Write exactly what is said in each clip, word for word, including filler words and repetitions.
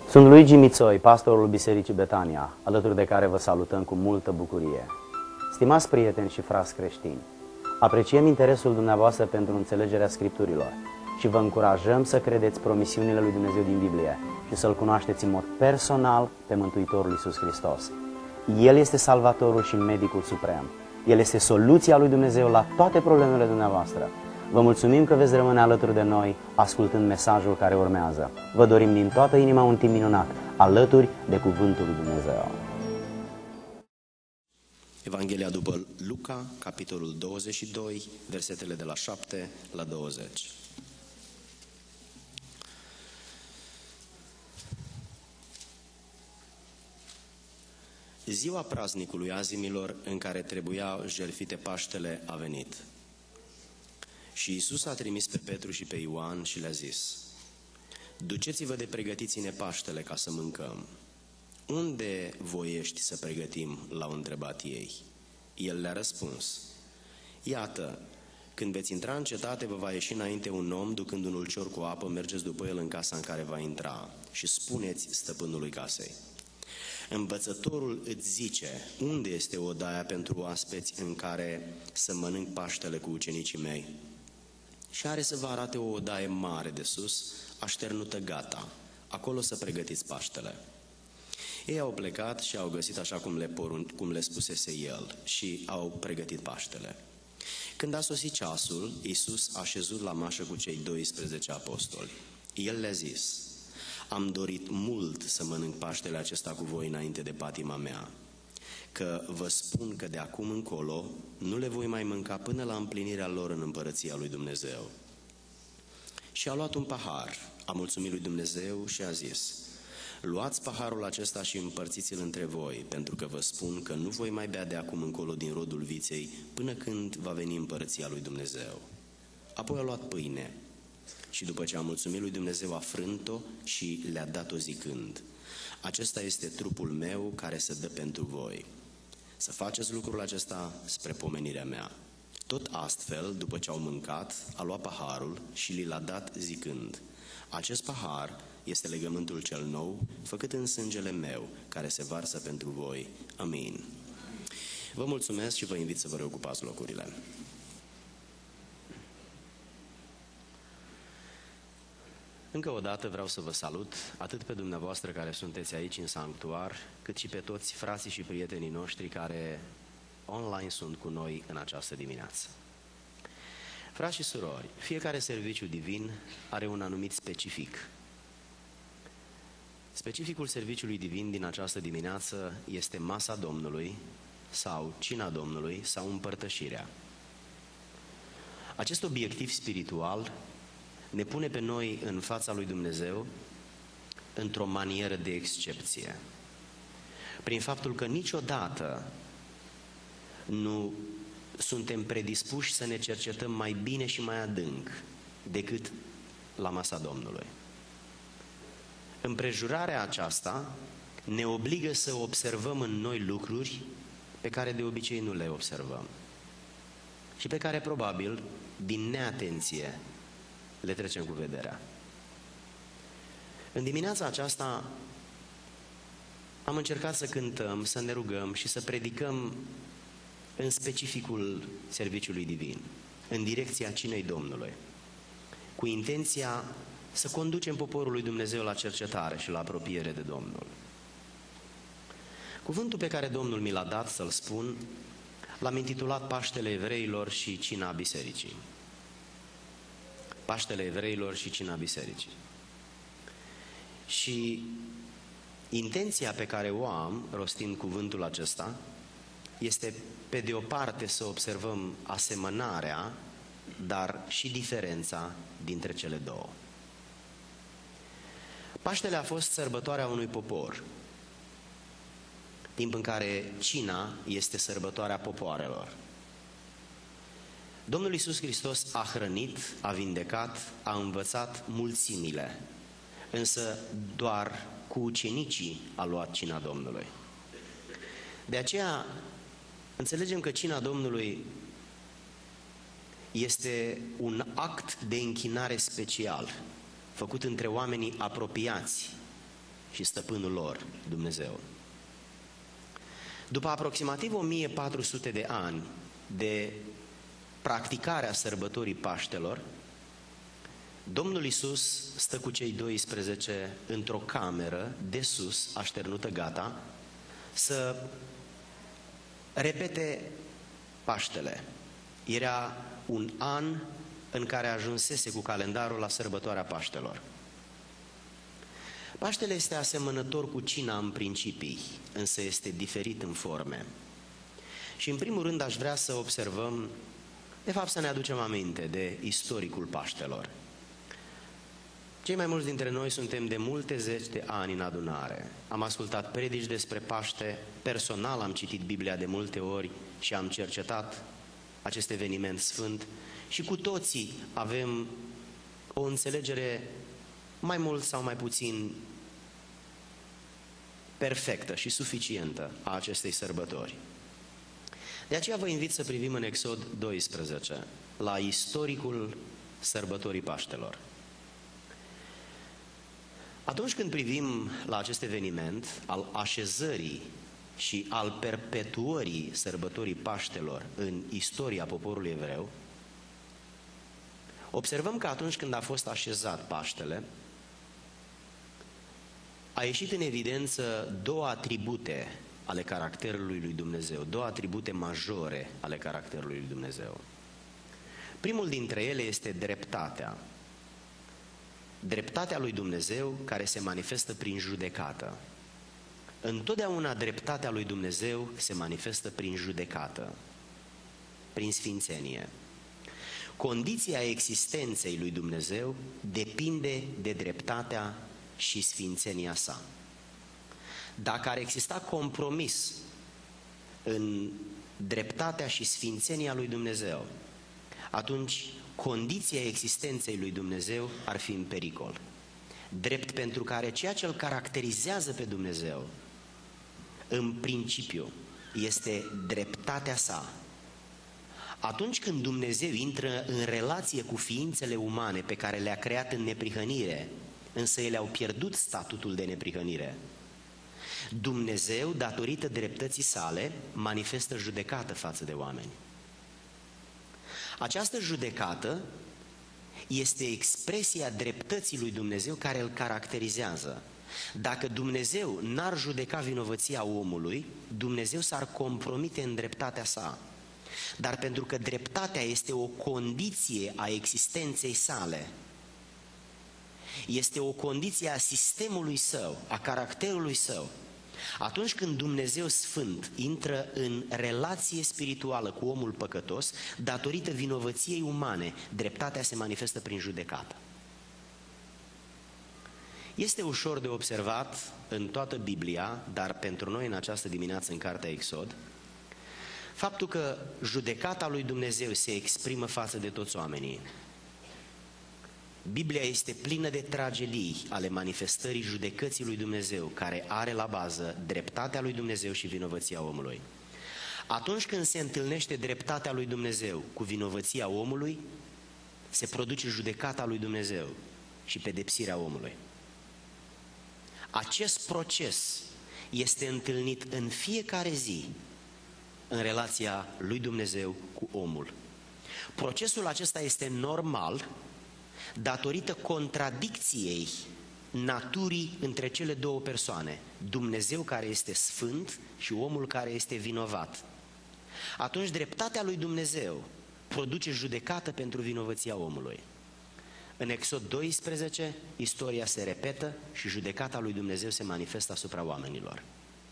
Sunt Luigi Mițoi, pastorul Bisericii Betania, alături de care vă salutăm cu multă bucurie. Stimați prieteni și frați creștini, apreciem interesul dumneavoastră pentru înțelegerea Scripturilor și vă încurajăm să credeți promisiunile lui Dumnezeu din Biblie și să-L cunoașteți în mod personal pe Mântuitorul Iisus Hristos. El este Salvatorul și Medicul Suprem. El este soluția lui Dumnezeu la toate problemele dumneavoastră. Vă mulțumim că veți rămâne alături de noi ascultând mesajul care urmează. Vă dorim din toată inima un timp minunat, alături de Cuvântul lui Dumnezeu. Evanghelia după Luca, capitolul douăzeci și doi, versetele de la șapte la douăzeci. Ziua praznicului azimilor în care trebuia jertfite Paștele a venit. Și Iisus a trimis pe Petru și pe Ioan și le-a zis: duceți-vă de pregătiți-ne Paștele ca să mâncăm. Unde voiești să pregătim? L-au întrebat ei. El le-a răspuns: iată, când veți intra în cetate, vă va ieși înainte un om ducând un ulcior cu apă, mergeți după el în casa în care va intra și spuneți stăpânului casei: învățătorul îți zice, unde este odaia pentru oaspeți în care să mănânc Paștele cu ucenicii mei? Și are să vă arate o odaie mare de sus, așternută gata, acolo să pregătiți Paștele. Ei au plecat și au găsit așa cum le, porun, cum le spusese el și au pregătit Paștele. Când a sosit ceasul, Iisus a șezut la mașă cu cei doisprezece apostoli. El le-a zis: am dorit mult să mănânc Paștele acesta cu voi înainte de patima mea, că vă spun că de acum încolo nu le voi mai mânca până la împlinirea lor în împărăția lui Dumnezeu. Și a luat un pahar, a mulțumit lui Dumnezeu și a zis: luați paharul acesta și împărțiți-l între voi, pentru că vă spun că nu voi mai bea de acum încolo din rodul viței până când va veni împărăția lui Dumnezeu. Apoi a luat pâine și după ce a mulțumit lui Dumnezeu a frânt-o și le-a dat-o zicând: acesta este trupul meu care se dă pentru voi. Să faceți lucrul acesta spre pomenirea mea. Tot astfel, după ce au mâncat, a luat paharul și li l-a dat zicând: acest pahar este legământul cel nou, făcut în sângele meu, care se varsă pentru voi. Amin. Vă mulțumesc și vă invit să vă reocupați locurile. Încă o dată vreau să vă salut, atât pe dumneavoastră care sunteți aici în sanctuar, cât și pe toți frații și prietenii noștri care online sunt cu noi în această dimineață. Frați și surori, fiecare serviciu divin are un anumit specific. Specificul serviciului divin din această dimineață este masa Domnului sau cina Domnului sau împărtășirea. Acest obiectiv spiritual ne pune pe noi în fața lui Dumnezeu într-o manieră de excepție. Prin faptul că niciodată nu suntem predispuși să ne cercetăm mai bine și mai adânc decât la masa Domnului. Împrejurarea aceasta ne obligă să observăm în noi lucruri pe care de obicei nu le observăm și pe care probabil, din neatenție, le trecem cu vederea. În dimineața aceasta am încercat să cântăm, să ne rugăm și să predicăm în specificul serviciului divin, în direcția cinei Domnului, cu intenția să conducem poporul lui Dumnezeu la cercetare și la apropiere de Domnul. Cuvântul pe care Domnul mi l-a dat să-l spun l-am intitulat Paștele Evreilor și Cina Bisericii. Paștele Evreilor și Cina Bisericii. Și intenția pe care o am, rostind cuvântul acesta, este pe de o parte să observăm asemănarea, dar și diferența dintre cele două. Paștele a fost sărbătoarea unui popor, timp în care cina este sărbătoarea popoarelor. Domnul Iisus Hristos a hrănit, a vindecat, a învățat mulțimile, însă doar cu ucenicii a luat cina Domnului. De aceea înțelegem că cina Domnului este un act de închinare special, făcut între oamenii apropiați și stăpânul lor, Dumnezeu. După aproximativ o mie patru sute de ani de practicarea sărbătorii Paștelor, Domnul Iisus stă cu cei doisprezece într-o cameră de sus, așternută gata, să repete Paștele. Era un an în care ajunsese cu calendarul la sărbătoarea Paștelor. Paștele este asemănător cu cina în principii, însă este diferit în forme. Și în primul rând aș vrea să observăm, de fapt să ne aducem aminte de istoricul Paștelor. Cei mai mulți dintre noi suntem de multe zeci de ani în adunare. Am ascultat predici despre Paște, personal am citit Biblia de multe ori și am cercetat acest eveniment sfânt și cu toții avem o înțelegere mai mult sau mai puțin perfectă și suficientă a acestei sărbători. De aceea vă invit să privim în Exod doisprezece, la istoricul sărbătorii Paștelor. Atunci când privim la acest eveniment al așezării și al perpetuării sărbătorii Paștelor în istoria poporului evreu, observăm că atunci când a fost așezat Paștele, a ieșit în evidență două atribute ale caracterului lui Dumnezeu, două atribute majore ale caracterului lui Dumnezeu. Primul dintre ele este dreptatea. Dreptatea lui Dumnezeu care se manifestă prin judecată. Întotdeauna dreptatea lui Dumnezeu se manifestă prin judecată, prin sfințenie. Condiția existenței lui Dumnezeu depinde de dreptatea și sfințenia sa. Dacă ar exista compromis în dreptatea și sfințenia lui Dumnezeu, atunci condiția existenței lui Dumnezeu ar fi în pericol. Drept pentru care ceea ce îl caracterizează pe Dumnezeu, în principiu, este dreptatea sa. Atunci când Dumnezeu intră în relație cu ființele umane pe care le-a creat în neprihănire, însă ele au pierdut statutul de neprihănire, Dumnezeu, datorită dreptății sale, manifestă judecată față de oameni. Această judecată este expresia dreptății lui Dumnezeu care îl caracterizează. Dacă Dumnezeu n-ar judeca vinovăția omului, Dumnezeu s-ar compromite în dreptatea sa. Dar pentru că dreptatea este o condiție a existenței sale, este o condiție a sistemului său, a caracterului său, atunci când Dumnezeu Sfânt intră în relație spirituală cu omul păcătos, datorită vinovăției umane, dreptatea se manifestă prin judecată. Este ușor de observat în toată Biblia, dar pentru noi în această dimineață în cartea Exod, faptul că judecata lui Dumnezeu se exprimă față de toți oamenii. Biblia este plină de tragedii ale manifestării judecății lui Dumnezeu, care are la bază dreptatea lui Dumnezeu și vinovăția omului. Atunci când se întâlnește dreptatea lui Dumnezeu cu vinovăția omului, se produce judecata lui Dumnezeu și pedepsirea omului. Acest proces este întâlnit în fiecare zi în relația lui Dumnezeu cu omul. Procesul acesta este normal datorită contradicției naturii între cele două persoane, Dumnezeu care este sfânt și omul care este vinovat. Atunci dreptatea lui Dumnezeu produce judecată pentru vinovăția omului. În Exod doisprezece, istoria se repetă și judecata lui Dumnezeu se manifestă asupra oamenilor.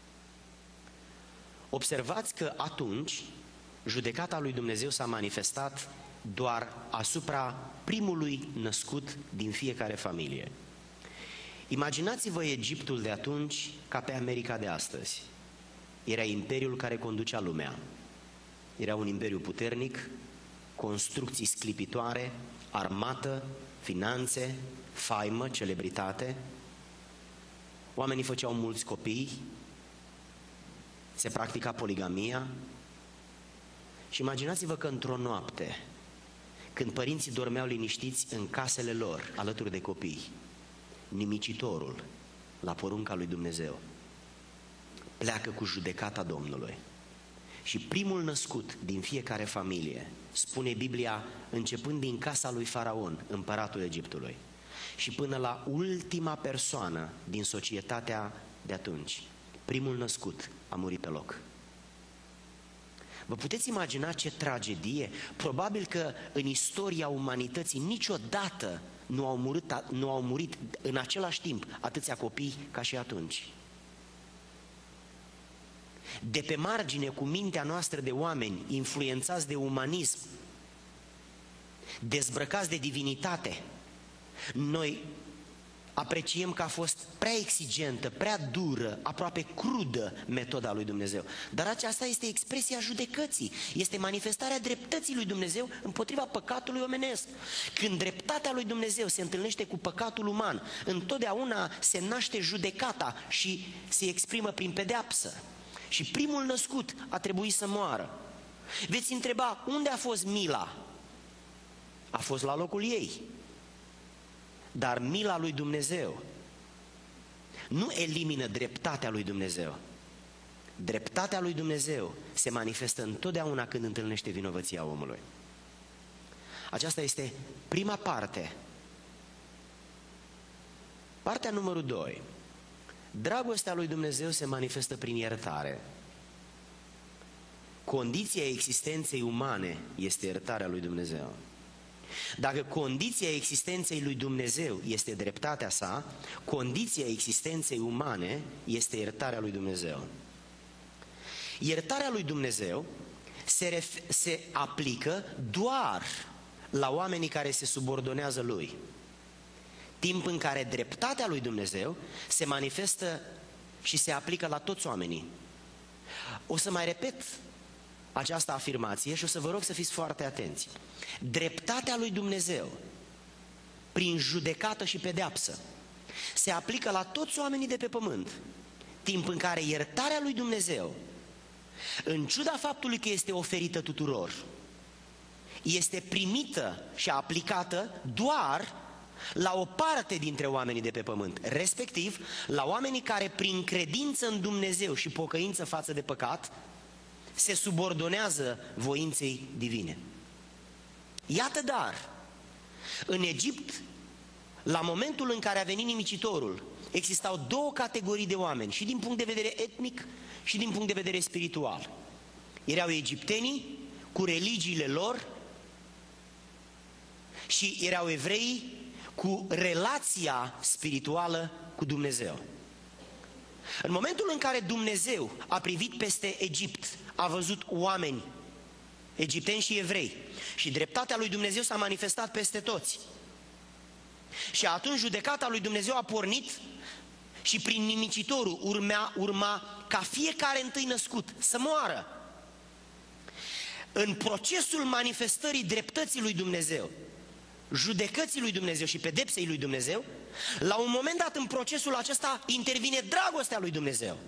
Observați că atunci judecata lui Dumnezeu s-a manifestat doar asupra primului născut din fiecare familie. Imaginați-vă Egiptul de atunci ca pe America de astăzi. Era imperiul care conducea lumea. Era un imperiu puternic, construcții sclipitoare, armată, finanțe, faimă, celebritate. Oamenii făceau mulți copii, se practica poligamia. Și imaginați-vă că într-o noapte, când părinții dormeau liniștiți în casele lor, alături de copii, nimicitorul la porunca lui Dumnezeu, pleacă cu judecata Domnului. Și primul născut din fiecare familie, spune Biblia, începând din casa lui Faraon, împăratul Egiptului, și până la ultima persoană din societatea de atunci, primul născut a murit pe loc. Vă puteți imagina ce tragedie? Probabil că în istoria umanității niciodată nu au murit, nu au murit în același timp atâția copii ca și atunci. De pe margine, cu mintea noastră de oameni influențați de umanism, dezbrăcați de divinitate, noi apreciem că a fost prea exigentă, prea dură, aproape crudă metoda lui Dumnezeu. Dar aceasta este expresia judecății, este manifestarea dreptății lui Dumnezeu împotriva păcatului omenesc. Când dreptatea lui Dumnezeu se întâlnește cu păcatul uman, întotdeauna se naște judecata și se exprimă prin pedeapsă. Și primul născut a trebuit să moară. Veți întreba, unde a fost mila? A fost la locul ei. Dar mila lui Dumnezeu nu elimină dreptatea lui Dumnezeu. Dreptatea lui Dumnezeu se manifestă întotdeauna când întâlnește vinovăția omului. Aceasta este prima parte. Partea numărul doi. Dragostea lui Dumnezeu se manifestă prin iertare. Condiția existenței umane este iertarea lui Dumnezeu. Dacă condiția existenței lui Dumnezeu este dreptatea sa, condiția existenței umane este iertarea lui Dumnezeu. Iertarea lui Dumnezeu se, se aplică doar la oamenii care se subordonează lui, timp în care dreptatea lui Dumnezeu se manifestă și se aplică la toți oamenii. O să mai repet această afirmație și o să vă rog să fiți foarte atenți. Dreptatea lui Dumnezeu, prin judecată și pedeapsă, se aplică la toți oamenii de pe pământ, timp în care iertarea lui Dumnezeu, în ciuda faptului că este oferită tuturor, este primită și aplicată doar la o parte dintre oamenii de pe pământ, respectiv la oamenii care prin credință în Dumnezeu și pocăință față de păcat se subordonează voinței divine. Iată dar, în Egipt, la momentul în care a venit nimicitorul, existau două categorii de oameni, și din punct de vedere etnic și din punct de vedere spiritual. Erau egiptenii cu religiile lor și erau evreii cu relația spirituală cu Dumnezeu. În momentul în care Dumnezeu a privit peste Egipt, a văzut oameni, egipteni și evrei, și dreptatea lui Dumnezeu s-a manifestat peste toți. Și atunci judecata lui Dumnezeu a pornit și prin nimicitorul urma, urma ca fiecare întâi născut să moară. În procesul manifestării dreptății lui Dumnezeu, judecății lui Dumnezeu și pedepsei lui Dumnezeu, la un moment dat în procesul acesta intervine dragostea lui Dumnezeu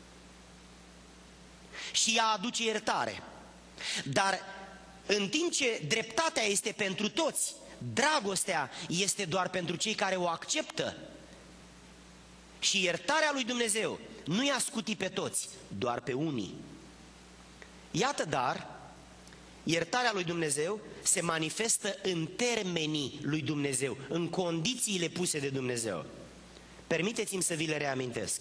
și ea aduce iertare. Dar în timp ce dreptatea este pentru toți, dragostea este doar pentru cei care o acceptă. Și iertarea lui Dumnezeu nu i-a scutit pe toți, doar pe unii. Iată dar, iertarea lui Dumnezeu se manifestă în termenii lui Dumnezeu, în condițiile puse de Dumnezeu. Permiteți-mi să vi le reamintesc.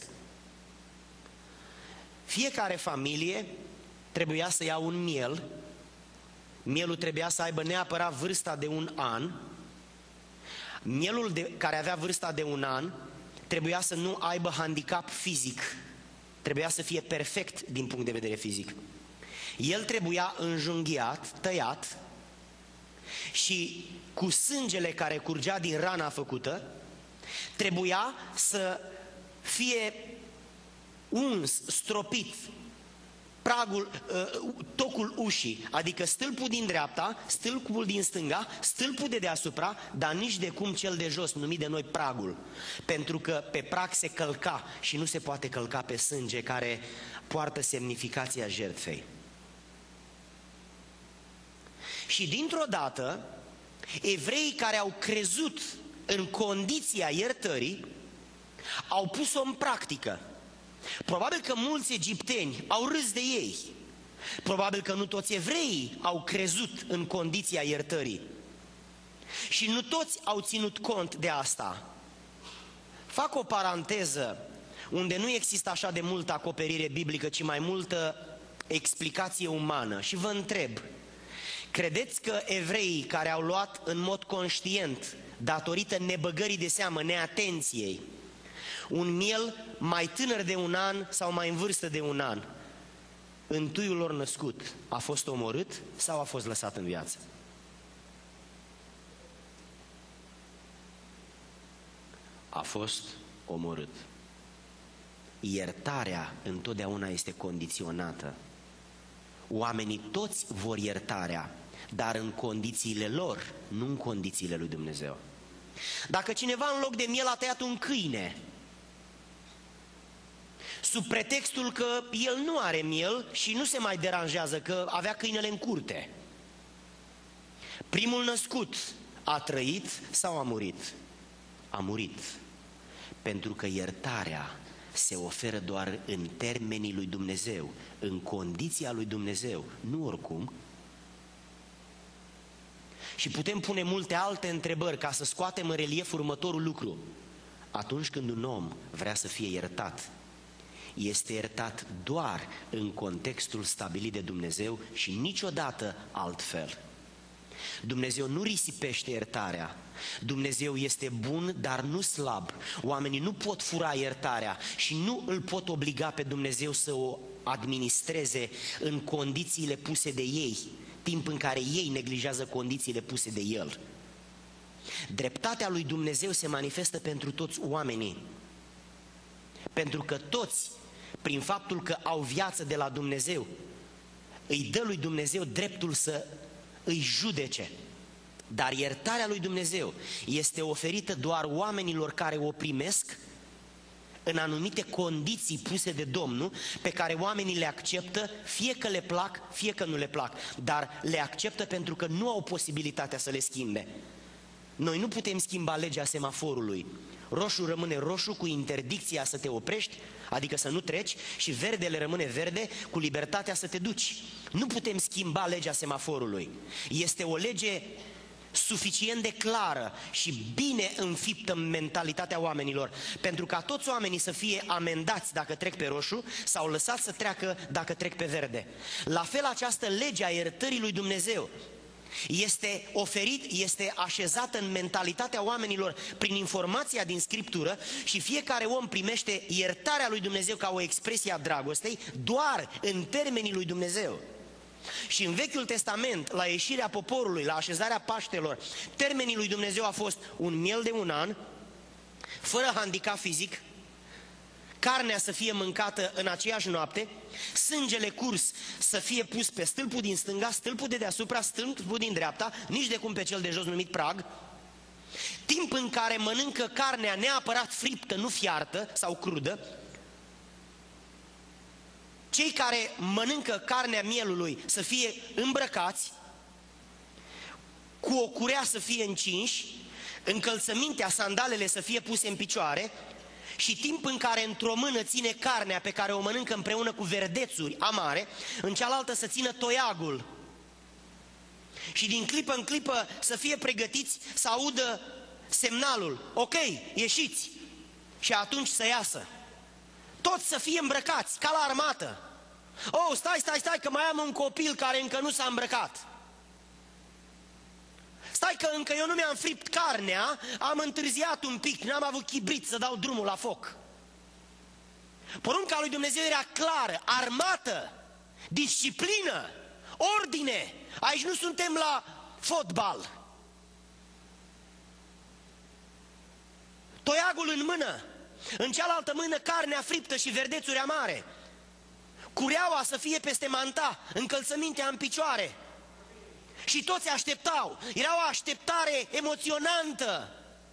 Fiecare familie trebuia să ia un miel. Mielul trebuia să aibă neapărat vârsta de un an. Mielul de, care avea vârsta de un an trebuia să nu aibă handicap fizic. Trebuia să fie perfect din punct de vedere fizic. El trebuia înjunghiat, tăiat și cu sângele care curgea din rana făcută, trebuia să fie uns, stropit, pragul, tocul ușii, adică stâlpul din dreapta, stâlpul din stânga, stâlpul de deasupra, dar nici de cum cel de jos, numit de noi pragul, pentru că pe prag se călca și nu se poate călca pe sânge care poartă semnificația jertfei. Și dintr-o dată, evreii care au crezut în condiția iertării au pus-o în practică. Probabil că mulți egipteni au râs de ei. Probabil că nu toți evreii au crezut în condiția iertării. Și nu toți au ținut cont de asta. Fac o paranteză unde nu există așa de multă acoperire biblică, ci mai multă explicație umană. Și vă întreb, credeți că evreii care au luat în mod conștient, datorită nebăgării de seamă, neatenției, un miel mai tânăr de un an sau mai în vârstă de un an, întâiul lor născut, a fost omorât sau a fost lăsat în viață? A fost omorât. Iertarea întotdeauna este condiționată. Oamenii toți vor iertarea, dar în condițiile lor, nu în condițiile lui Dumnezeu. Dacă cineva în loc de miel a tăiat un câine, sub pretextul că el nu are miel și nu se mai deranjează că avea câinele în curte, primul născut a trăit sau a murit? A murit. Pentru că iertarea se oferă doar în termenii lui Dumnezeu, în condiția lui Dumnezeu, nu oricum. Și putem pune multe alte întrebări ca să scoatem în relief următorul lucru. Atunci când un om vrea să fie iertat, este iertat doar în contextul stabilit de Dumnezeu și niciodată altfel. Dumnezeu nu risipește iertarea. Dumnezeu este bun, dar nu slab. Oamenii nu pot fura iertarea și nu îl pot obliga pe Dumnezeu să o administreze în condițiile puse de ei, timp în care ei neglijează condițiile puse de El. Dreptatea lui Dumnezeu se manifestă pentru toți oamenii, pentru că toți, prin faptul că au viață de la Dumnezeu, îi dă lui Dumnezeu dreptul să îi judece. Dar iertarea lui Dumnezeu este oferită doar oamenilor care o primesc în anumite condiții puse de Domnul, pe care oamenii le acceptă, fie că le plac, fie că nu le plac, dar le acceptă pentru că nu au posibilitatea să le schimbe. Noi nu putem schimba legea semaforului. Roșu rămâne roșu cu interdicția să te oprești, adică să nu treci, și verdele rămâne verde cu libertatea să te duci. Nu putem schimba legea semaforului. Este o lege suficient de clară și bine înfiptă în mentalitatea oamenilor, pentru ca toți oamenii să fie amendați dacă trec pe roșu sau lăsați să treacă dacă trec pe verde. La fel, această lege a iertării lui Dumnezeu este oferit, este așezată în mentalitatea oamenilor prin informația din Scriptură și fiecare om primește iertarea lui Dumnezeu ca o expresie a dragostei doar în termenii lui Dumnezeu. Și în Vechiul Testament, la ieșirea poporului, la așezarea Paștelor, termenii lui Dumnezeu a fost un miel de un an, fără handicap fizic, carnea să fie mâncată în aceeași noapte, sângele curs să fie pus pe stâlpul din stânga, stâlpul de deasupra, stâlpul din dreapta, nici de cum pe cel de jos numit prag, timp în care mănâncă carnea neapărat friptă, nu fiartă sau crudă. Cei care mănâncă carnea mielului să fie îmbrăcați, cu o curea să fie încinși, încălțămintea, sandalele să fie puse în picioare, și timp în care într-o mână ține carnea pe care o mănâncă împreună cu verdețuri amare, în cealaltă să țină toiagul. Și din clipă în clipă să fie pregătiți să audă semnalul: ok, ieșiți! Și atunci să iasă. Toți să fie îmbrăcați, ca la armată. Oh, stai, stai, stai, că mai am un copil care încă nu s-a îmbrăcat. Stai că încă eu nu mi-am fript carnea, am întârziat un pic, n-am avut chibrit să dau drumul la foc. Porunca lui Dumnezeu era clară: armată, disciplină, ordine. Aici nu suntem la fotbal. Toiagul în mână, în cealaltă mână carnea friptă și verdețuri amare, cureaua să fie peste manta, încălțămintea în picioare. Și toți așteptau. Era o așteptare emoționantă.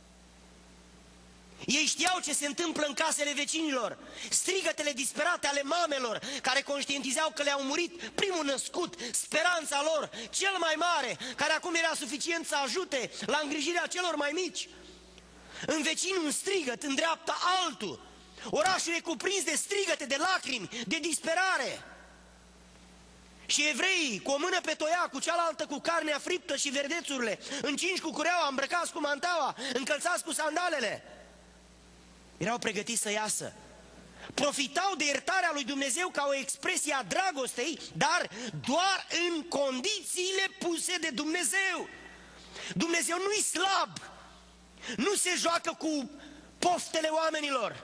Ei știau ce se întâmplă în casele vecinilor, strigătele disperate ale mamelor care conștientizau că le-au murit primul născut, speranța lor cel mai mare, care acum era suficient să ajute la îngrijirea celor mai mici. în vecin un strigăt, în dreapta altul. Orașul e cuprins de strigăte, de lacrimi, de disperare. Și evreii, cu o mână pe toiac, cu cealaltă cu carnea friptă și verdețurile, încinși cu cureaua, îmbrăcați cu mantaua, încălțați cu sandalele, erau pregătiți să iasă. Profitau de iertarea lui Dumnezeu ca o expresie a dragostei, dar doar în condițiile puse de Dumnezeu. Dumnezeu nu-i slab, nu se joacă cu poftele oamenilor.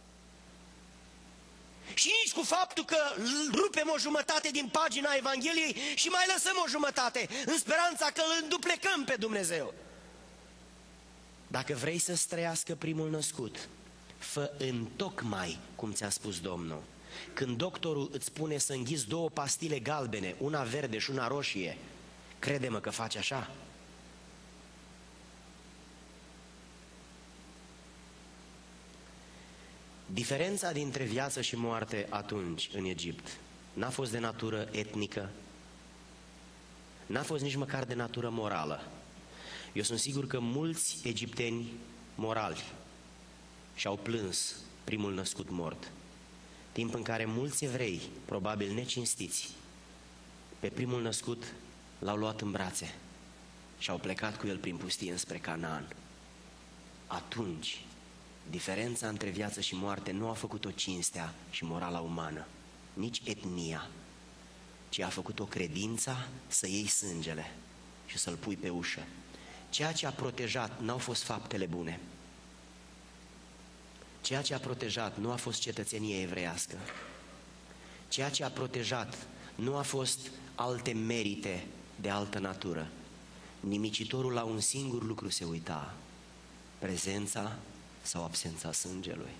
Și nici cu faptul că rupem o jumătate din pagina Evangheliei și mai lăsăm o jumătate, în speranța că îl înduplecăm pe Dumnezeu. Dacă vrei să-ți trăiască primul născut, fă întocmai cum ți-a spus Domnul. Când doctorul îți spune să înghiți două pastile galbene, una verde și una roșie, crede-mă că faci așa. Diferența dintre viață și moarte atunci, în Egipt, n-a fost de natură etnică, n-a fost nici măcar de natură morală. Eu sunt sigur că mulți egipteni morali și-au plâns primul născut mort, timp în care mulți evrei, probabil necinstiți, pe primul născut l-au luat în brațe și au plecat cu el prin pustie înspre Canaan. Atunci, diferența între viață și moarte nu a făcut-o cinstea și morala umană, nici etnia, ci a făcut-o credința să iei sângele și să-l pui pe ușă. Ceea ce a protejat n-au fost faptele bune. Ceea ce a protejat nu a fost cetățenie evreiască. Ceea ce a protejat nu a fost alte merite de altă natură. Nimicitorul la un singur lucru se uita: prezența sau absența sângelui.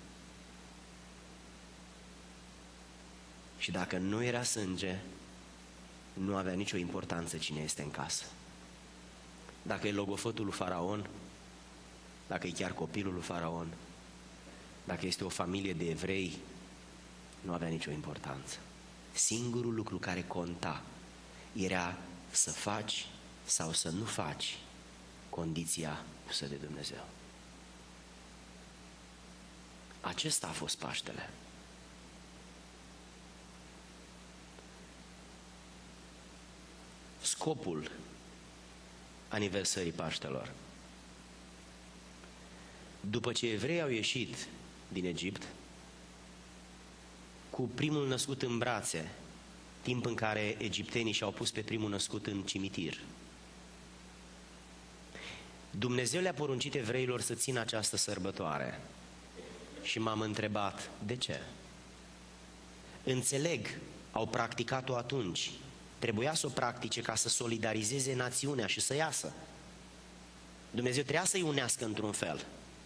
Și dacă nu era sânge, nu avea nicio importanță cine este în casă. Dacă e logofătul lui Faraon, dacă e chiar copilul lui Faraon, dacă este o familie de evrei, nu avea nicio importanță. Singurul lucru care conta era să faci sau să nu faci condiția pusă de Dumnezeu. Acesta a fost Paștele. Scopul aniversării Paștelor. După ce evreii au ieșit din Egipt, cu primul născut în brațe, timp în care egiptenii și-au pus pe primul născut în cimitir, Dumnezeu le-a poruncit evreilor să țină această sărbătoare. Și m-am întrebat, de ce? Înțeleg, au practicat-o atunci. Trebuia să o practice ca să solidarizeze națiunea și să iasă. Dumnezeu trebuia să-i unească într-un fel.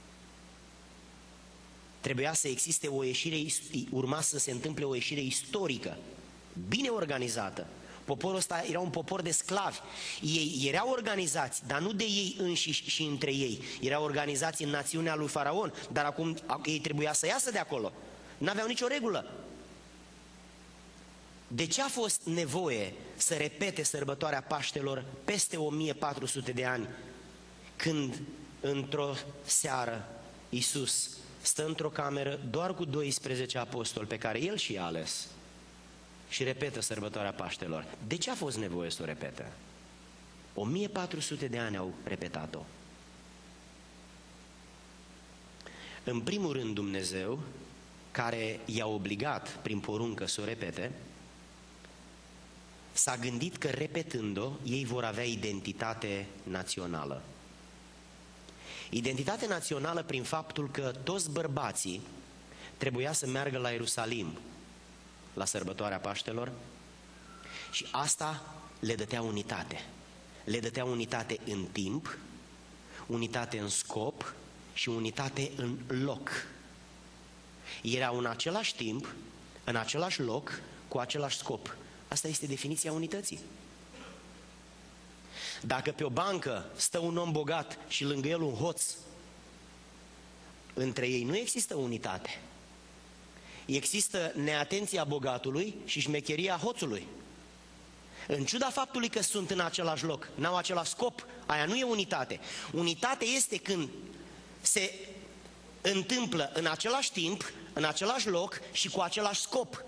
Trebuia să existe o ieșire, urma să se întâmple o ieșire istorică, bine organizată. Poporul ăsta era un popor de sclavi. Ei erau organizați, dar nu de ei înșiși și între ei. Erau organizați în națiunea lui Faraon, dar acum ei trebuia să iasă de acolo. N-aveau nicio regulă. De ce a fost nevoie să repete sărbătoarea Paștelor peste o mie patru sute de ani, când într-o seară Iisus stă într-o cameră doar cu doisprezece apostoli pe care El și-i a ales și repetă sărbătoarea Paștelor? De ce a fost nevoie să o repete? o mie patru sute de ani au repetat-o. În primul rând, Dumnezeu, care i-a obligat prin poruncă să o repete, s-a gândit că repetând-o, ei vor avea identitate națională. Identitate națională prin faptul că toți bărbații trebuia să meargă la Ierusalim la sărbătoarea Paștelor și asta le dădea unitate. Le dădea unitate în timp, unitate în scop și unitate în loc. Erau în același timp, în același loc, cu același scop. Asta este definiția unității. Dacă pe o bancă stă un om bogat și lângă el un hoț, între ei nu există unitate. Există neatenția bogatului și șmecheria hoțului. În ciuda faptului că sunt în același loc, n-au același scop, aia nu e unitate. Unitate este când se întâmplă în același timp, în același loc și cu același scop.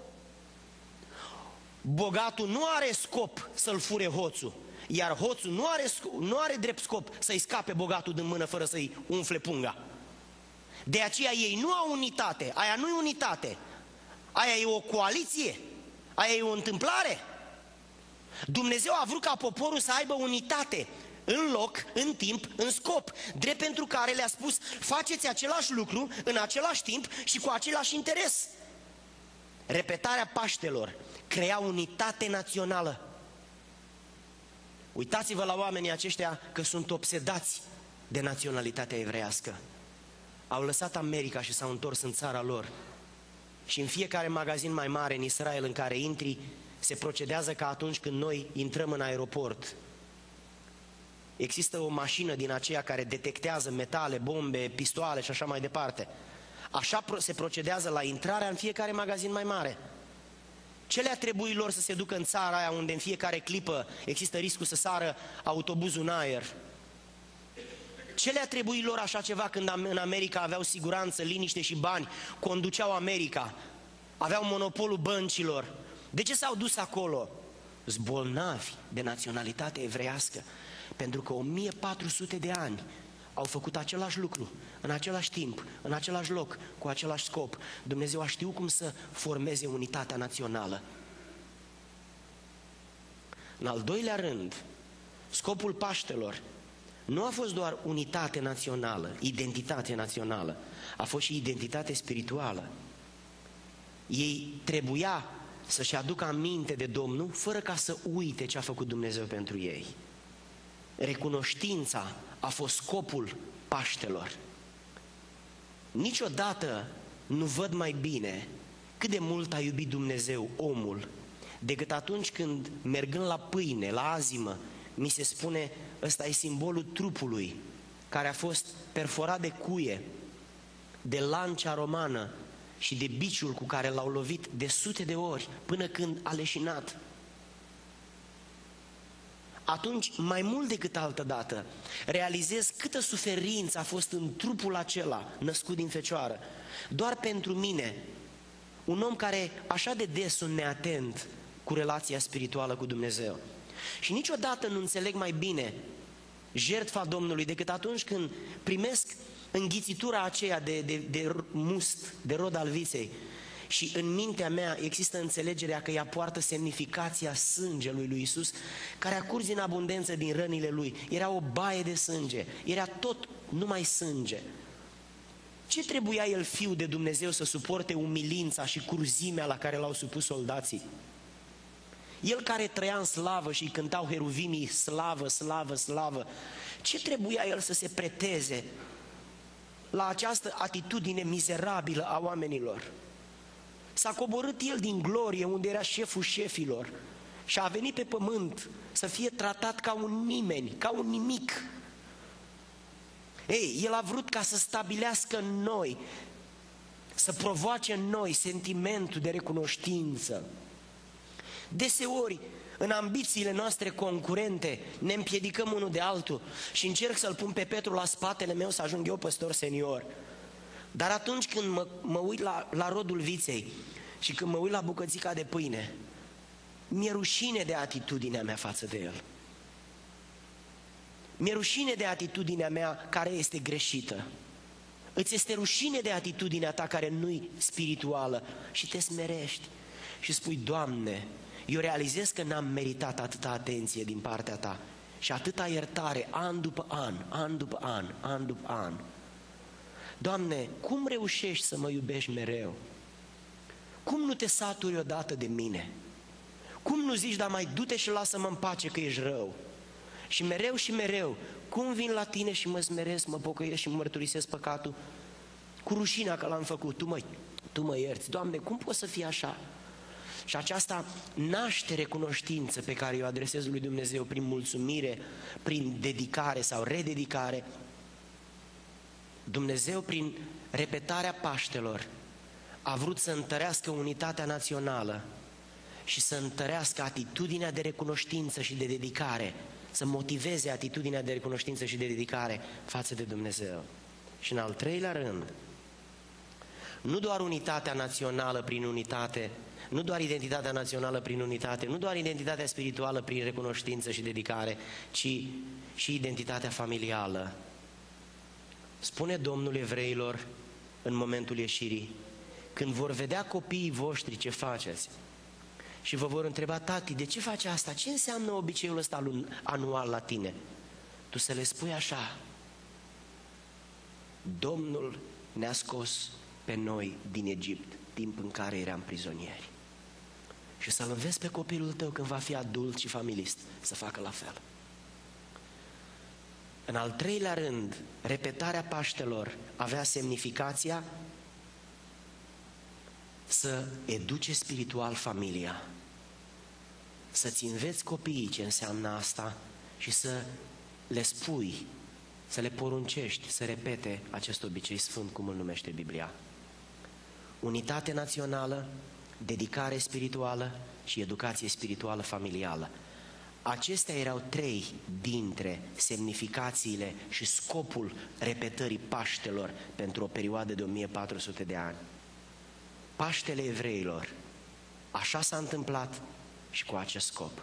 Bogatul nu are scop să-l fure hoțul, iar hoțul nu are, nu are drept scop să-i scape bogatul din mână fără să-i umfle punga. De aceea ei nu au unitate, aia nu e unitate, aia e o coaliție, aia e o întâmplare. Dumnezeu a vrut ca poporul să aibă unitate în loc, în timp, în scop, drept pentru care le-a spus: faceți același lucru în același timp și cu același interes. Repetarea Paștelor crea unitate națională. Uitați-vă la oamenii aceștia că sunt obsedați de naționalitatea evreiască. Au lăsat America și s-au întors în țara lor. Și în fiecare magazin mai mare în Israel în care intri, se procedează ca atunci când noi intrăm în aeroport. Există o mașină din aceea care detectează metale, bombe, pistoale și așa mai departe. Așa se procedează la intrarea în fiecare magazin mai mare. Ce le-a trebuit lor să se ducă în țara aia unde în fiecare clipă există riscul să sară autobuzul în aer? Ce le-a trebuit lor așa ceva când în America aveau siguranță, liniște și bani, conduceau America, aveau monopolul băncilor? De ce s-au dus acolo? Zbolnavi de naționalitate evreiască, pentru că o mie patru sute de ani au făcut același lucru, în același timp, în același loc, cu același scop. Dumnezeu a știut cum să formeze unitatea națională. În al doilea rând, scopul Paștelor nu a fost doar unitate națională, identitate națională, a fost și identitate spirituală. Ei trebuia să-și aducă aminte de Domnul fără ca să uite ce a făcut Dumnezeu pentru ei. Recunoștința a fost scopul Paștelor. Niciodată nu văd mai bine cât de mult a iubit Dumnezeu omul decât atunci când, mergând la pâine, la azimă, mi se spune: ăsta e simbolul trupului care a fost perforat de cuie, de lancea romană și de biciul cu care l-au lovit de sute de ori până când a leșinat. Atunci, mai mult decât altă dată, realizez câtă suferință a fost în trupul acela născut din fecioară. Doar pentru mine, un om care așa de des sunt neatent cu relația spirituală cu Dumnezeu. Și niciodată nu înțeleg mai bine jertfa Domnului decât atunci când primesc înghițitura aceea de, de, de must, de rod al viței, și în mintea mea există înțelegerea că ea poartă semnificația sângelui lui Iisus, care a curs în abundență din rănile Lui. Era o baie de sânge, era tot numai sânge. Ce trebuia El, Fiul de Dumnezeu, să suporte umilința și cruzimea la care l-au supus soldații? El care trăia în slavă și îi cântau heruvimii slavă, slavă, slavă, ce trebuia El să se preteze la această atitudine mizerabilă a oamenilor? S-a coborât El din glorie, unde era șeful șefilor, și a venit pe pământ să fie tratat ca un nimeni, ca un nimic. Ei, El a vrut ca să stabilească în noi, să provoace în noi sentimentul de recunoștință. Deseori, în ambițiile noastre concurente, ne împiedicăm unul de altul și încerc să-l pun pe Petru la spatele meu să ajung eu păstor senior. Dar atunci când mă, mă uit la, la rodul viței și când mă uit la bucățica de pâine, mi-e rușine de atitudinea mea față de el. Mi-e rușine de atitudinea mea care este greșită. Îți este rușine de atitudinea ta care nu-i spirituală și te smerești și spui: Doamne, eu realizez că n-am meritat atâta atenție din partea ta și atâta iertare, an după an, an după an, an după an. Doamne, cum reușești să mă iubești mereu? Cum nu te saturi odată de mine? Cum nu zici: dar mai du-te și lasă-mă în pace că ești rău? Și mereu și mereu, cum vin la tine și mă smeresc, mă pocăiesc și mă mărturisesc păcatul? Cu rușinea că l-am făcut, tu mă, tu mă ierți. Doamne, cum poți să fii așa? Și aceasta naște recunoștință pe care o adresez lui Dumnezeu prin mulțumire, prin dedicare sau rededicare. Dumnezeu, prin repetarea Paștelor, a vrut să întărească unitatea națională și să întărească atitudinea de recunoștință și de dedicare, să motiveze atitudinea de recunoștință și de dedicare față de Dumnezeu. Și în al treilea rând, nu doar unitatea națională prin unitate, nu doar identitatea națională prin unitate, nu doar identitatea spirituală prin recunoștință și dedicare, ci și identitatea familială. Spune Domnul evreilor în momentul ieșirii, când vor vedea copiii voștri ce faceți și vă vor întreba: tati, de ce faci asta? Ce înseamnă obiceiul ăsta anual la tine? Tu să le spui așa: Domnul ne-a scos pe noi din Egipt, timp în care eram prizonieri. Și să-l înveți pe copilul tău când va fi adult și familist să facă la fel. În al treilea rând, repetarea Paștelor avea semnificația să educe spiritual familia, să-ți înveți copiii ce înseamnă asta și să le spui, să le poruncești, să repete acest obicei sfânt, cum îl numește Biblia. Unitate națională, dedicare spirituală și educație spirituală familială. Acestea erau trei dintre semnificațiile și scopul repetării Paștelor pentru o perioadă de o mie patru sute de ani. Paștele evreilor, așa s-a întâmplat și cu acest scop.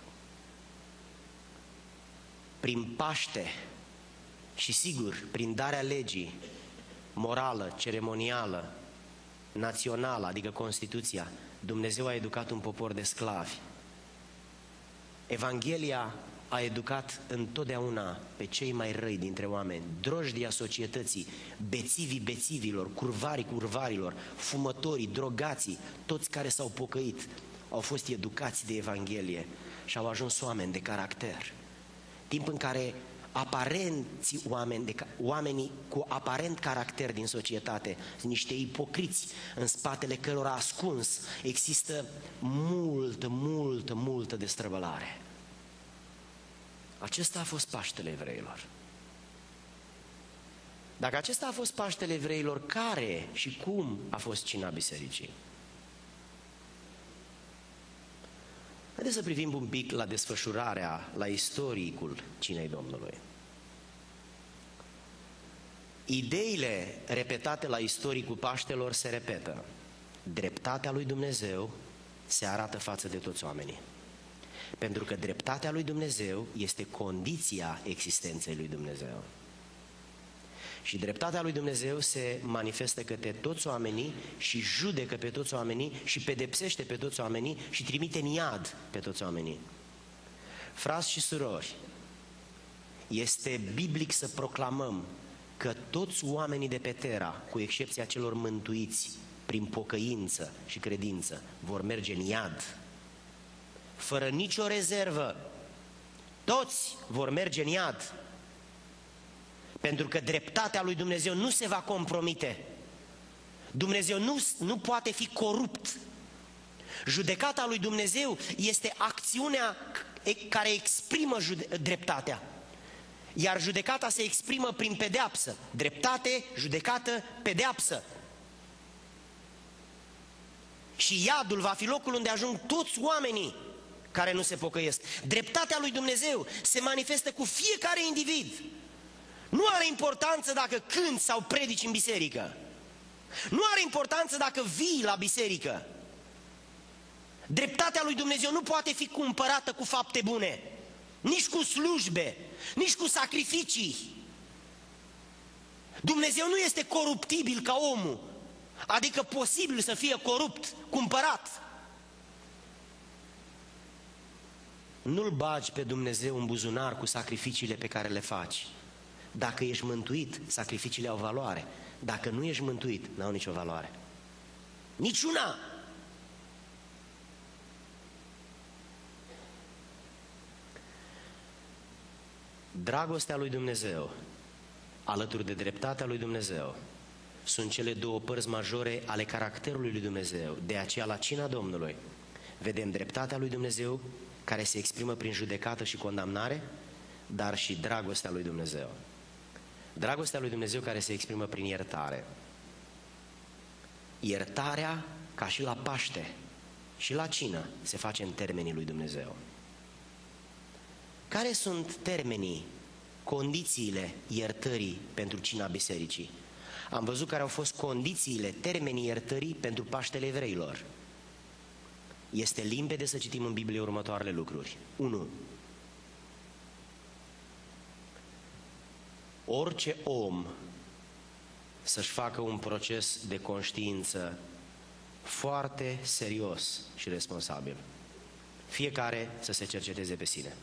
Prin Paște și sigur prin darea legii morală, ceremonială, națională, adică Constituția, Dumnezeu a educat un popor de sclavi. Evanghelia a educat întotdeauna pe cei mai răi dintre oameni, drojdia societății, bețivii bețivilor, curvarii curvarilor, fumătorii, drogații, toți care s-au pocăit au fost educați de Evanghelie și au ajuns oameni de caracter. Timp în care aparenții oameni, de, oamenii cu aparent caracter din societate, niște ipocriți în spatele cărora ascuns există multă, multă, multă destrăbălare. Acesta a fost Paștele evreilor. Dacă acesta a fost Paștele evreilor, care și cum a fost cina bisericii? Haideți să privim un pic la desfășurarea, la istoricul cinei Domnului. Ideile repetate la istoricul Paștelor se repetă. Dreptatea lui Dumnezeu se arată față de toți oamenii. Pentru că dreptatea lui Dumnezeu este condiția existenței lui Dumnezeu. Și dreptatea lui Dumnezeu se manifestă către toți oamenii și judecă pe toți oamenii și pedepsește pe toți oamenii și trimite în iad pe toți oamenii. Frați și surori, este biblic să proclamăm că toți oamenii de pe Terra, cu excepția celor mântuiți prin pocăință și credință, vor merge în iad. Fără nicio rezervă, toți vor merge în iad. Pentru că dreptatea lui Dumnezeu nu se va compromite. Dumnezeu nu, nu poate fi corupt. Judecata lui Dumnezeu este acțiunea care exprimă dreptatea. Iar judecata se exprimă prin pedeapsă. Dreptate, judecată, pedeapsă. Și iadul va fi locul unde ajung toți oamenii care nu se pocăiesc. Dreptatea lui Dumnezeu se manifestă cu fiecare individ. Nu are importanță dacă cânți sau predici în biserică. Nu are importanță dacă vii la biserică. Dreptatea lui Dumnezeu nu poate fi cumpărată cu fapte bune, nici cu slujbe, nici cu sacrificii. Dumnezeu nu este coruptibil ca omul, adică posibil să fie corupt, cumpărat. Nu-L bagi pe Dumnezeu în buzunar cu sacrificiile pe care le faci. Dacă ești mântuit, sacrificiile au valoare. Dacă nu ești mântuit, n-au nicio valoare. Niciuna! Dragostea lui Dumnezeu, alături de dreptatea lui Dumnezeu, sunt cele două părți majore ale caracterului lui Dumnezeu. De aceea, la cina Domnului, vedem dreptatea lui Dumnezeu, care se exprimă prin judecată și condamnare, dar și dragostea lui Dumnezeu. Dragostea lui Dumnezeu care se exprimă prin iertare. Iertarea, ca și la Paște și la cină, se face în termenii lui Dumnezeu. Care sunt termenii, condițiile iertării pentru cina bisericii? am văzut care au fost condițiile, termenii iertării pentru Paștele evreilor. Este limpede să citim în Biblie următoarele lucruri. unu. Orice om să-și facă un proces de conștiință foarte serios și responsabil. Fiecare să se cerceteze pe sine.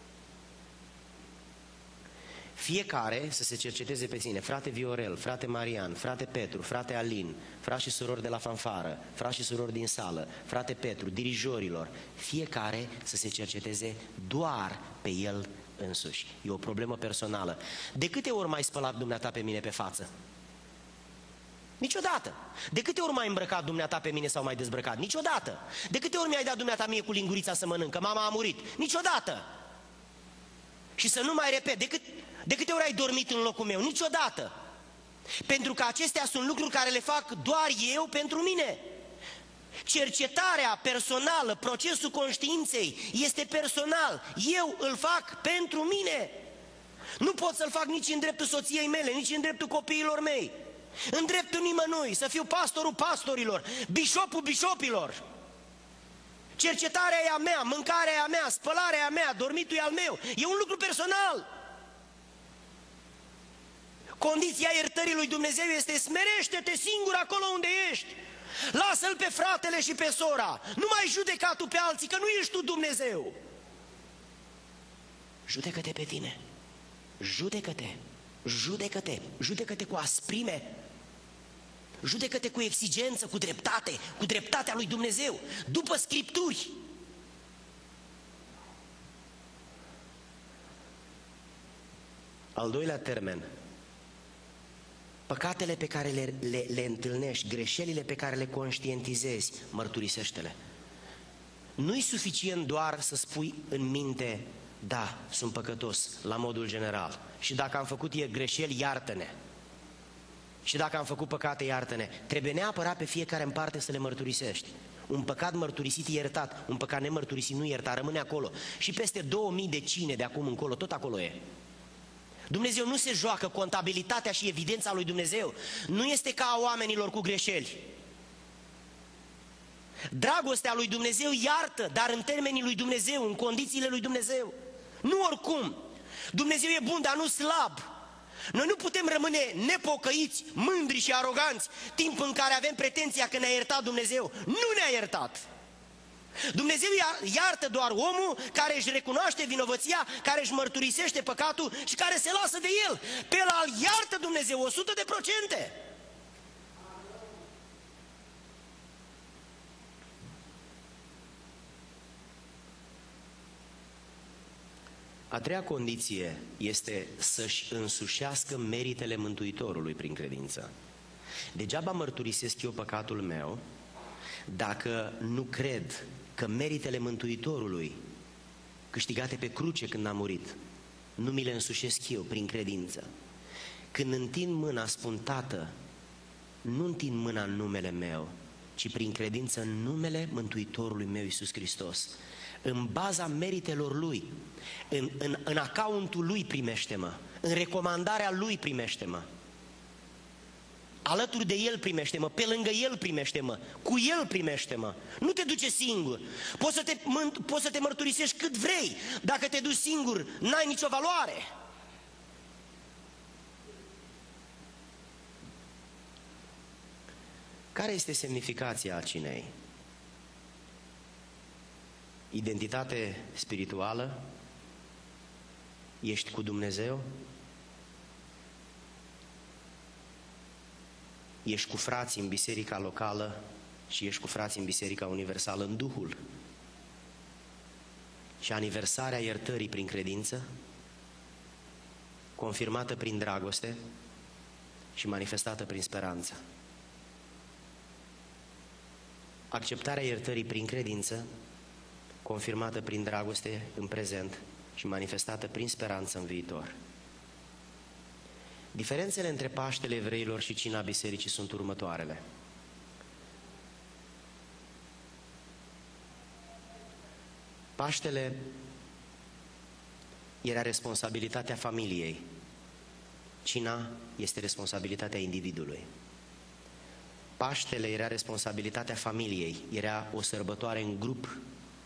Fiecare să se cerceteze pe sine. Frate Viorel, frate Marian, frate Petru, frate Alin, frați și surori de la fanfară, frați și surori din sală, frate Petru, dirijorilor, fiecare să se cerceteze doar pe el însuși. E o problemă personală. De câte ori m-ai spălat dumneata pe mine pe față? Niciodată. De câte ori m-ai îmbrăcat dumneata pe mine sau m-ai dezbrăcat? Niciodată. De câte ori mi-ai dat dumneata mie cu lingurița să mănâncă? Mama a murit. Niciodată. Și să nu mai repet, de, cât, de câte ori ai dormit în locul meu? Niciodată. Pentru că acestea sunt lucruri care le fac doar eu pentru mine. Cercetarea personală, procesul conștiinței este personal. Eu îl fac pentru mine. Nu pot să-l fac nici în dreptul soției mele, nici în dreptul copiilor mei. În dreptul nimănui, să fiu pastorul pastorilor, bișopul bișopilor. Cercetarea e a mea, mâncarea e a mea, spălarea e a mea, dormitul e al meu. E un lucru personal. Condiția iertării lui Dumnezeu este: smerește-te singur acolo unde ești. Lasă-l pe fratele și pe sora. Nu mai judeca tu pe alții, că nu ești tu Dumnezeu. Judecă-te pe tine. Judecă-te. Judecă-te. Judecă-te cu asprime. Judecă-te cu exigență, cu dreptate, cu dreptatea lui Dumnezeu, după Scripturi. Al doilea termen: păcatele pe care le, le, le întâlnești, greșelile pe care le conștientizezi, mărturisește-le. Nu-i suficient doar să spui în minte: da, sunt păcătos, la modul general. Și dacă am făcut greșeli, iartă-ne. Și dacă am făcut păcate, iartă-ne. Trebuie neapărat pe fiecare în parte să le mărturisești. Un păcat mărturisit e iertat, un păcat nemărturisit nu iertat, rămâne acolo. Și peste două mii de cine de acum încolo, tot acolo e. Dumnezeu nu se joacă, contabilitatea și evidența lui Dumnezeu nu este ca a oamenilor cu greșeli. Dragostea lui Dumnezeu iartă, dar în termenii lui Dumnezeu, în condițiile lui Dumnezeu. Nu oricum. Dumnezeu e bun, dar nu slab. Noi nu putem rămâne nepocăiți, mândri și aroganți, timp în care avem pretenția că ne-a iertat Dumnezeu. Nu ne-a iertat. Dumnezeu iartă doar omul care își recunoaște vinovăția, care își mărturisește păcatul și care se lasă de el. Pe ăla îl iartă Dumnezeu o sută de procente. A treia condiție este să-și însușească meritele Mântuitorului prin credință. Degeaba mărturisesc eu păcatul meu dacă nu cred că meritele Mântuitorului, câștigate pe cruce când a murit, nu mi le însușesc eu prin credință. Când întind mâna, spun: Tată, nu întind mâna în numele meu, ci prin credință în numele Mântuitorului meu Iisus Hristos. În baza meritelor Lui, în, în, în accountul Lui primește-mă, în recomandarea Lui primește-mă, alături de El primește-mă, pe lângă El primește-mă, cu El primește-mă. Nu te duce singur. Poți să te, poți să te mărturisești cât vrei. Dacă te duci singur, n-ai nicio valoare. Care este semnificația cinei? Identitate spirituală? Ești cu Dumnezeu? Ești cu frații în biserica locală și ești cu frații în biserica universală în Duhul. Și aniversarea iertării prin credință, confirmată prin dragoste și manifestată prin speranță. Acceptarea iertării prin credință, confirmată prin dragoste în prezent și manifestată prin speranță în viitor. Diferențele între Paștele evreilor și Cina Bisericii sunt următoarele. Paștele era responsabilitatea familiei. Cina este responsabilitatea individului. Paștele era responsabilitatea familiei, era o sărbătoare în grup.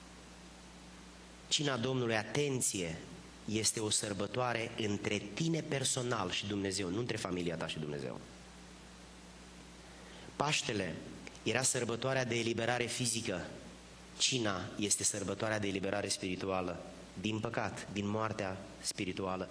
Cina Domnului, atenție, este o sărbătoare între tine personal și Dumnezeu, nu între familia ta și Dumnezeu. Paștele era sărbătoarea de eliberare fizică. Cina este sărbătoarea de eliberare spirituală, din păcat, din moartea spirituală.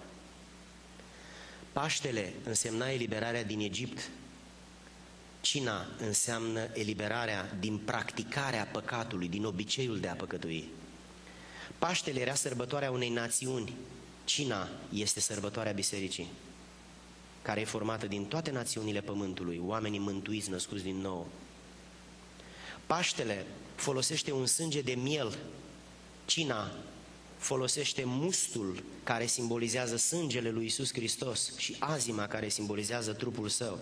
Paștele însemna eliberarea din Egipt. Cina înseamnă eliberarea din practicarea păcatului, din obiceiul de a păcătui. Paștele era sărbătoarea unei națiuni. Cina este sărbătoarea bisericii, care e formată din toate națiunile pământului, oamenii mântuiți, născuți din nou. Paștele folosește un sânge de miel. Cina folosește mustul care simbolizează sângele lui Iisus Hristos și azima care simbolizează trupul său.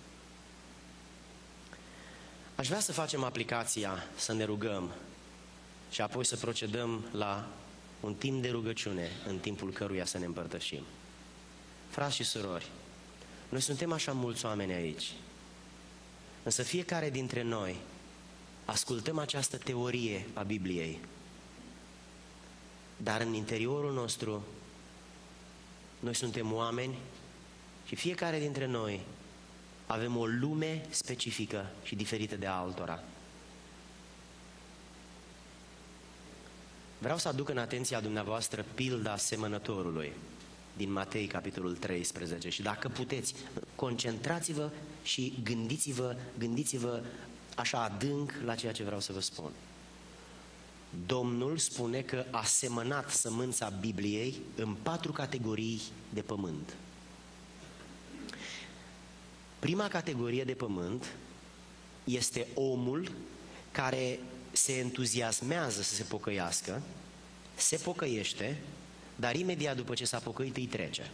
Aș vrea să facem aplicația, să ne rugăm și apoi să procedăm la un timp de rugăciune în timpul căruia să ne împărtășim. Frați și surori, noi suntem așa mulți oameni aici, însă fiecare dintre noi ascultăm această teorie a Bibliei, dar în interiorul nostru noi suntem oameni și fiecare dintre noi avem o lume specifică și diferită de altora. Vreau să aduc în atenția dumneavoastră pilda semănătorului din Matei, capitolul treisprezece. Și dacă puteți, concentrați-vă și gândiți-vă, gândiți-vă așa adânc la ceea ce vreau să vă spun. Domnul spune că a semănat sămânța Bibliei în patru categorii de pământ. Prima categorie de pământ este omul care se entuziasmează să se pocăiască, se pocăiește, dar imediat după ce s-a pocăit îi trece.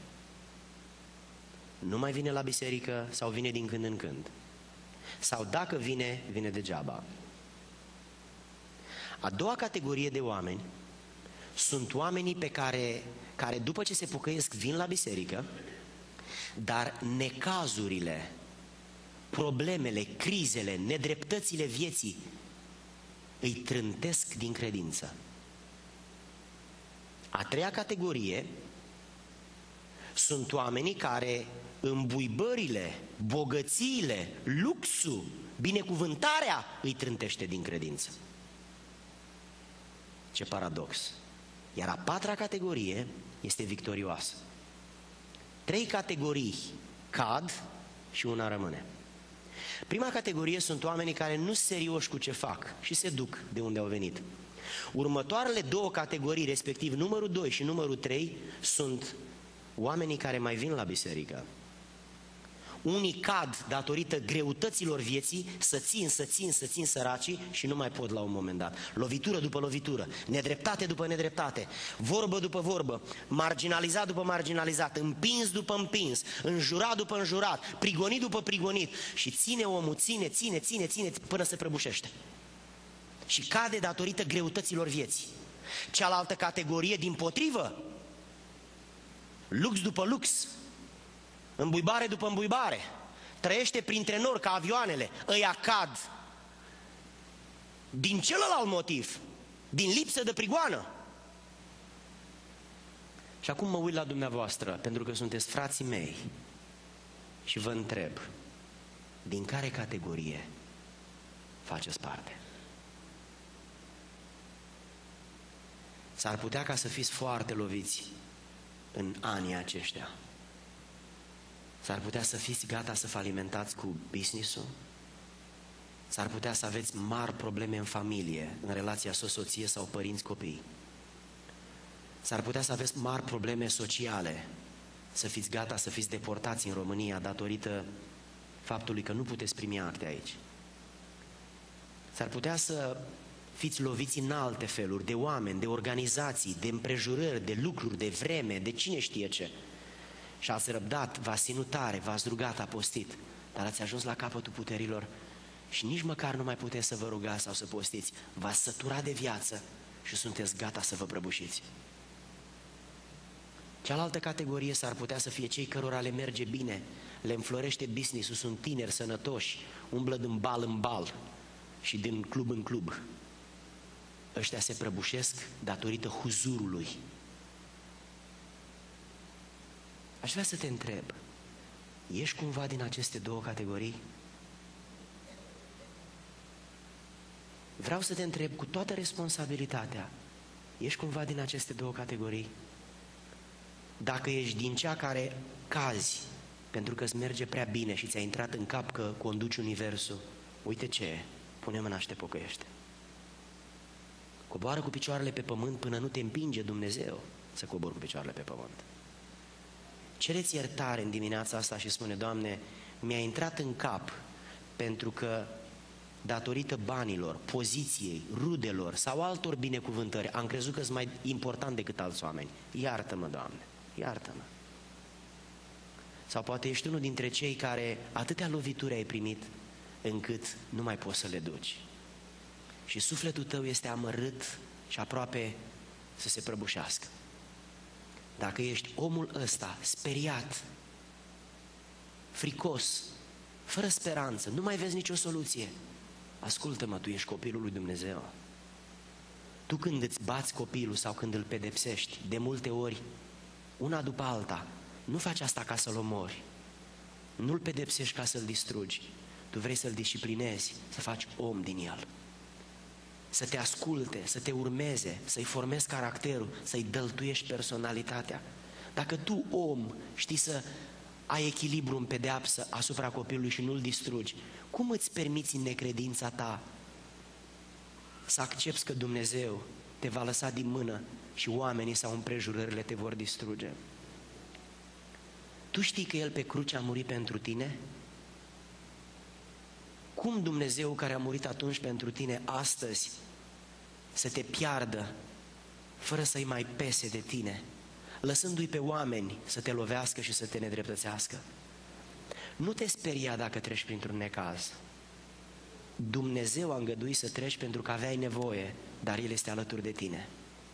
Nu mai vine la biserică sau vine din când în când. Sau dacă vine, vine degeaba. A doua categorie de oameni sunt oamenii pe care, care după ce se pocăiesc vin la biserică, dar necazurile, problemele, crizele, nedreptățile vieții îi trântesc din credință. A treia categorie sunt oamenii care îmbuibările, bogățiile, luxul, binecuvântarea îi trântește din credință. Ce paradox! Iar a patra categorie este victorioasă. Trei categorii cad și una rămâne. Prima categorie sunt oamenii care nu sunt serioși cu ce fac și se duc de unde au venit. Următoarele două categorii, respectiv numărul doi și numărul trei, sunt oamenii care mai vin la biserică. Unii cad datorită greutăților vieții, să țin, să țin, să țin săracii și nu mai pot la un moment dat. Lovitură după lovitură, nedreptate după nedreptate, vorbă după vorbă, marginalizat după marginalizat, împins după împins, înjurat după înjurat, prigonit după prigonit și ține omul, ține, ține, ține, ține până se prăbușește. Și cade datorită greutăților vieții. Cealaltă categorie, dimpotrivă, lux după lux, îmbuibare după îmbuibare, trăiește printre nori ca avioanele, ăia cad din celălalt motiv, din lipsă de prigoană. Și acum mă uit la dumneavoastră, pentru că sunteți frații mei, și vă întreb, din care categorie faceți parte? S-ar putea ca să fiți foarte loviți în anii aceștia. S-ar putea să fiți gata să falimentați cu business-ul. S-ar putea să aveți mari probleme în familie, în relația soț-soție sau părinți-copii. S-ar putea să aveți mari probleme sociale, să fiți gata să fiți deportați în România datorită faptului că nu puteți primi acte aici. S-ar putea să fiți loviți în alte feluri, de oameni, de organizații, de împrejurări, de lucruri, de vreme, de cine știe ce. Și ați răbdat, v-ați ținut tare, v-ați rugat, apostit, dar ați ajuns la capătul puterilor și nici măcar nu mai puteți să vă rugați sau să postiți. V-ați săturat de viață și sunteți gata să vă prăbușiți. Cealaltă categorie s-ar putea să fie cei cărora le merge bine, le înflorește business-ul, sunt tineri, sănătoși, umblă din bal în bal și din club în club. Ăștia se prăbușesc datorită huzurului. Aș vrea să te întreb, ești cumva din aceste două categorii? Vreau să te întreb cu toată responsabilitatea, ești cumva din aceste două categorii? Dacă ești din cea care cazi pentru că îți merge prea bine și ți-a intrat în cap că conduci universul, uite ce e, pune mâna și te pocăiește. Coboară cu picioarele pe pământ până nu te împinge Dumnezeu să cobori cu picioarele pe pământ. Cereți iertare în dimineața asta și spune, Doamne, mi-a intrat în cap pentru că datorită banilor, poziției, rudelor sau altor binecuvântări am crezut că sunt mai important decât alți oameni. Iartă-mă, Doamne, iartă-mă. Sau poate ești unul dintre cei care atâtea lovituri ai primit încât nu mai poți să le duci. Și sufletul tău este amărât și aproape să se prăbușească. Dacă ești omul ăsta, speriat, fricos, fără speranță, nu mai vezi nicio soluție, ascultă-mă, tu ești copilul lui Dumnezeu. Tu când îți bați copilul sau când îl pedepsești, de multe ori, una după alta, nu faci asta ca să-l omori, nu-l pedepsești ca să-l distrugi, tu vrei să-l disciplinezi, să faci om din el. Să te asculte, să te urmeze, să-i formezi caracterul, să-i dăltuiești personalitatea. Dacă tu, om, știi să ai echilibru în pedeapsă asupra copilului și nu-l distrugi, cum îți permiți în necredința ta să accepți că Dumnezeu te va lăsa din mână și oamenii sau împrejurările te vor distruge? Tu știi că El pe cruce a murit pentru tine? Cum Dumnezeu care a murit atunci pentru tine astăzi să te piardă fără să-i mai pese de tine, lăsându-i pe oameni să te lovească și să te nedreptățească? Nu te speria dacă treci printr-un necaz. Dumnezeu a îngăduit să treci pentru că aveai nevoie, dar El este alături de tine.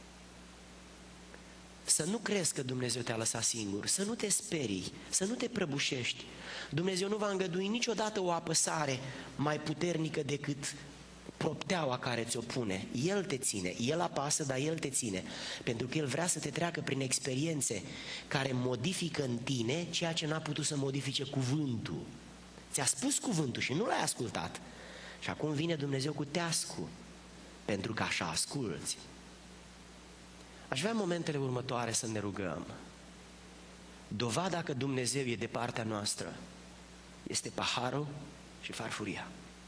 Să nu crezi că Dumnezeu te-a lăsat singur, să nu te sperii, să nu te prăbușești. Dumnezeu nu va îngădui niciodată o apăsare mai puternică decât propteaua care ți-o pune. El te ține, El apasă, dar El te ține, pentru că El vrea să te treacă prin experiențe care modifică în tine ceea ce n-a putut să modifice cuvântul. Ți-a spus cuvântul și nu l-ai ascultat. Și acum vine Dumnezeu cu teascu, pentru că așa asculți. Aș vrea în momentele următoare să ne rugăm. Dovada că Dumnezeu e de partea noastră este paharul și farfuria.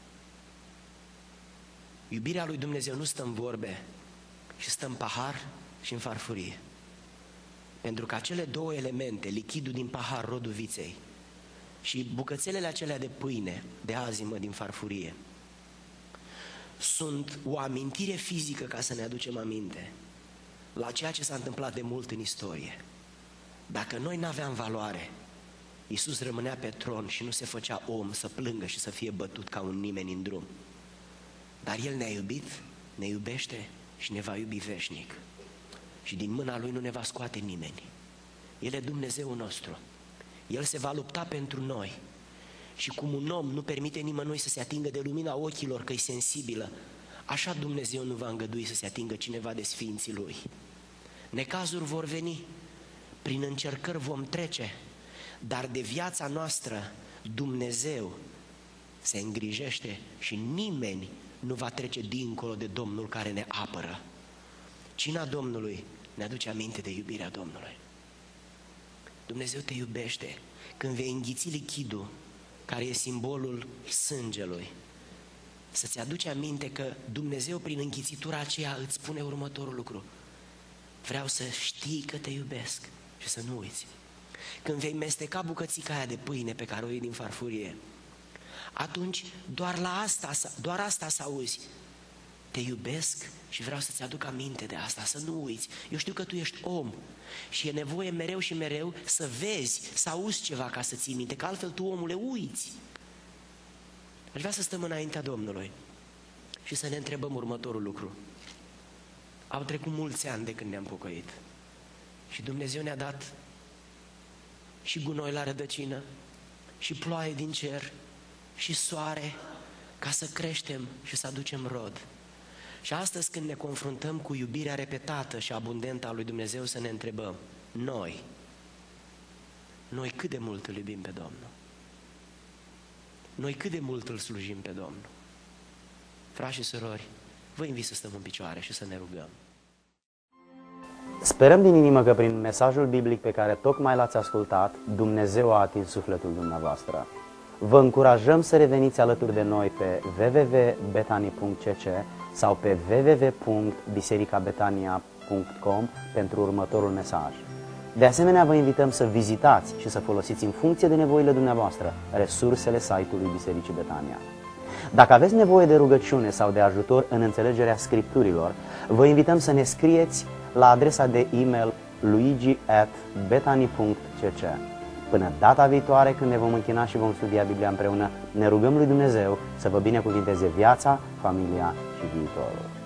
Iubirea lui Dumnezeu nu stă în vorbe, ci stă în pahar și în farfurie. Pentru că acele două elemente, lichidul din pahar, rodul viței, și bucățelele acelea de pâine, de azimă din farfurie, sunt o amintire fizică ca să ne aducem aminte la ceea ce s-a întâmplat de mult în istorie. Dacă noi n-aveam valoare, Iisus rămânea pe tron și nu se făcea om să plângă și să fie bătut ca un nimeni în drum. Dar El ne-a iubit, ne iubește și ne va iubi veșnic. Și din mâna Lui nu ne va scoate nimeni. El e Dumnezeul nostru. El se va lupta pentru noi. Și cum un om nu permite nimănui să se atingă de lumina ochilor că e sensibilă, așa Dumnezeu nu va îngădui să se atingă cineva de sfinții Lui. Necazuri vor veni, prin încercări vom trece, dar de viața noastră Dumnezeu se îngrijește și nimeni nu va trece dincolo de Domnul care ne apără. Cina Domnului ne aduce aminte de iubirea Domnului. Dumnezeu te iubește. Când vei înghiți lichidul, care e simbolul sângelui, să-ți aduce aminte că Dumnezeu prin înghițitura aceea îți spune următorul lucru: vreau să știi că te iubesc și să nu uiți. Când vei mesteca bucățica aia de pâine pe care o iei din farfurie, atunci doar la asta, doar asta să auzi: te iubesc și vreau să-ți aduc aminte de asta, să nu uiți. Eu știu că tu ești om și e nevoie mereu și mereu să vezi, să auzi ceva ca să ții minte, că altfel tu, omule, uiți. Aș vrea să stăm înaintea Domnului și să ne întrebăm următorul lucru. Au trecut mulți ani de când ne-am pocăit Și Dumnezeu ne-a dat și gunoi la rădăcină, și ploaie din cer, și soare, ca să creștem și să aducem rod. Și astăzi, când ne confruntăm cu iubirea repetată și abundentă a lui Dumnezeu, să ne întrebăm, noi, noi cât de mult îl iubim pe Domnul? Noi cât de mult îl slujim pe Domnul? Frați și surori, vă invit să stăm în picioare și să ne rugăm. Sperăm din inimă că prin mesajul biblic pe care tocmai l-ați ascultat, Dumnezeu a atins sufletul dumneavoastră. Vă încurajăm să reveniți alături de noi pe w w w punct betani punct c c sau pe w w w punct biserica betania punct com pentru următorul mesaj. De asemenea, vă invităm să vizitați și să folosiți în funcție de nevoile dumneavoastră resursele site-ului Bisericii Betania. Dacă aveți nevoie de rugăciune sau de ajutor în înțelegerea Scripturilor, vă invităm să ne scrieți la adresa de e-mail luigi at betani punct c c. Până data viitoare, când ne vom închina și vom studia Biblia împreună, ne rugăm lui Dumnezeu să vă binecuvinteze viața, familia și viitorul.